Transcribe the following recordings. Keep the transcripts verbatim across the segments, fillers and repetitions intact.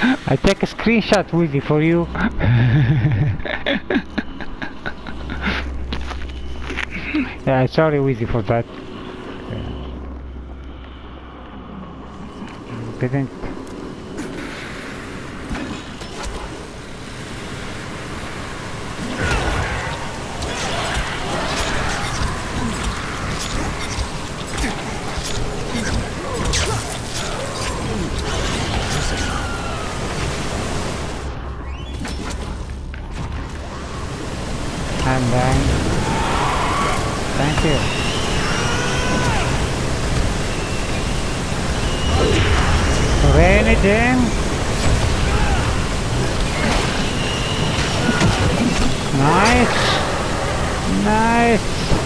I take a screenshot, Wheezy, for you. Yeah, sorry, Wheezy, for that. Didn't. And then, thank you. Rainy Jim. Nice. Nice.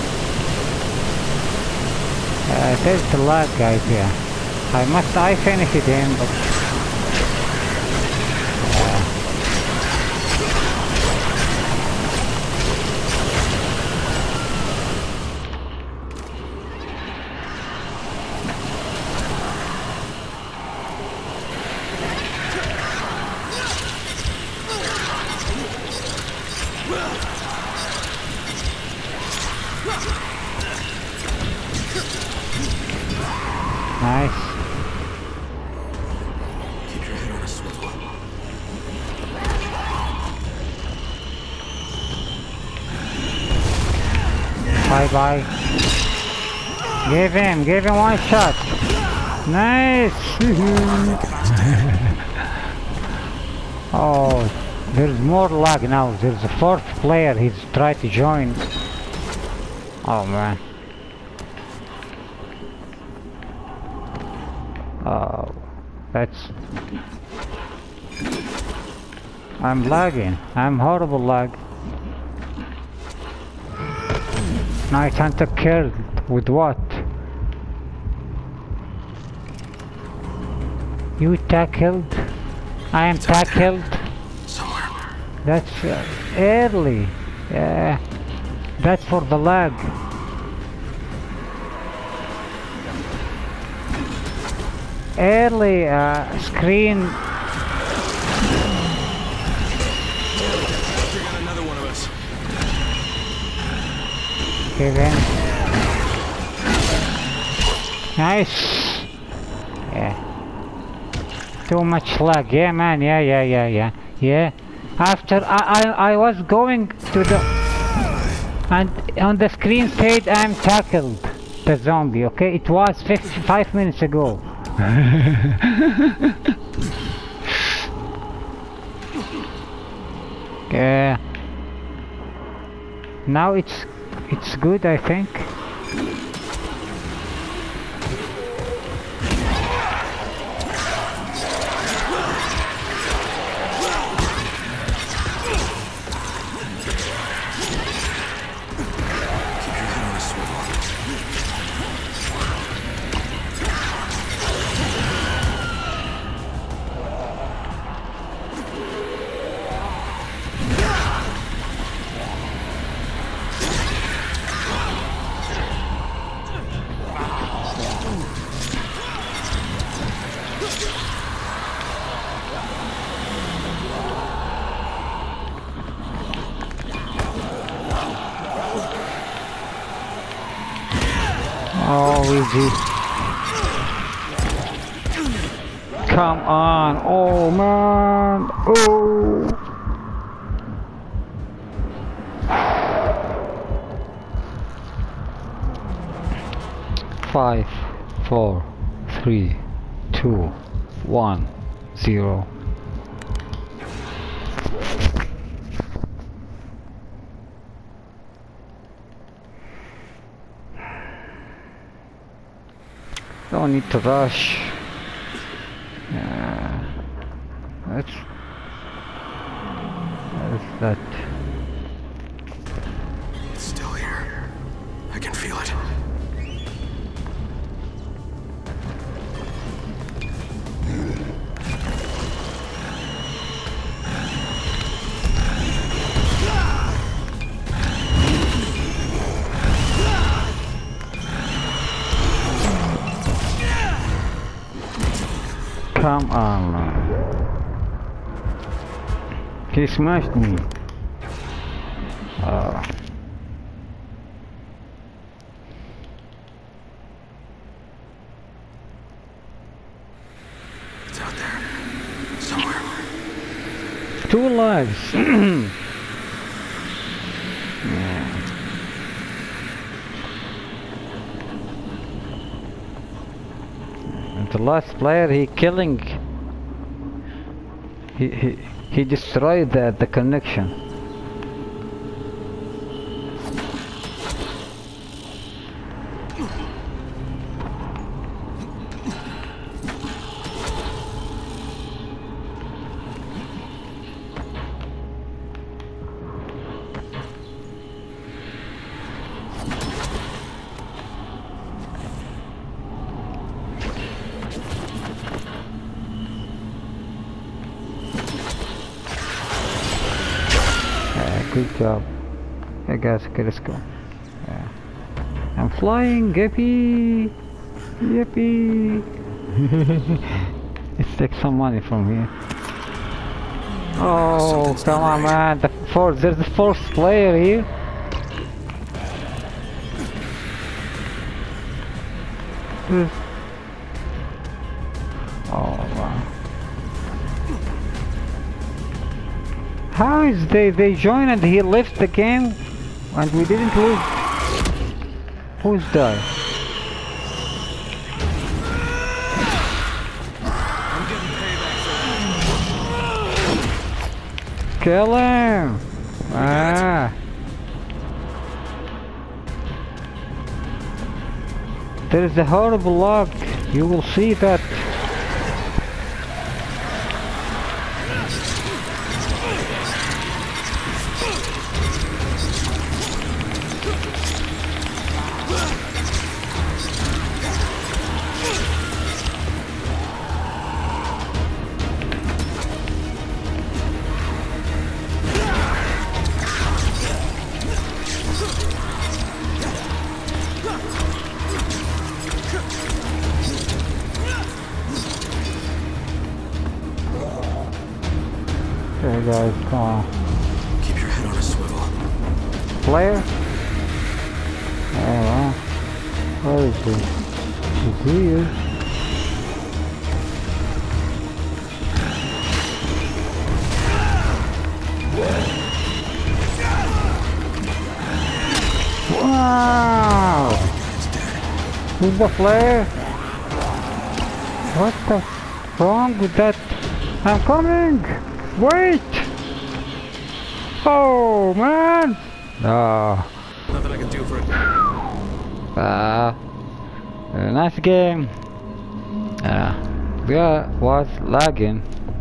Uh, there's the lag, guys, here. I must, I finish it in, but... Nice. Keep your head on a swivel. Bye bye. Give him, give him one shot. Nice. Oh, there's more lag now. There's a fourth player. He's tried to join. Oh man. Oh, that's... I'm lagging. I'm horrible lag. Nice hunter killed. With what? You tackled? I am tackled? Somewhere. That's uh, early. Yeah. That's for the lag. Early uh, screen. We got another one of us. Given. Nice. Yeah. Too much lag. Yeah, man. Yeah, yeah, yeah, yeah. Yeah. After I, I, I was going to the, and on the screen said I'm tackled the zombie. Okay, it was fifty-five minutes ago. Yeah. Now it's it's good, I think. Oh, easy. Come on. Oh, man. Oh. Five, four, three, two, one, zero. Don't need to rush. Yeah. That's that's that. It's still here. I can feel it. Come on. He smashed me. Oh. It's out there. Somewhere. Two lives. Yeah. And the last player, he killing. He he he destroyed the the connection. Good job. Hey guys, okay, let's go. Yeah. I'm flying, yippee! Yippee! Let's take some money from here. Oh, come on, man. The fourth, there's the fourth player here. Oh, wow. How is they they joined and he left the game and we didn't lose? Who's that? I'm getting payback. Kill him! Ah. There is a horrible log. You will see that. Okay guys, come on. Keep your head on a swivel. Player? Oh wow. Where is he? Is he here? Wow! Who's the player? What the f wrong with that? I'm coming! Wait! Oh man! Oh. Nothing I can do for it. Uh, a nice game. Uh, we are, was lagging.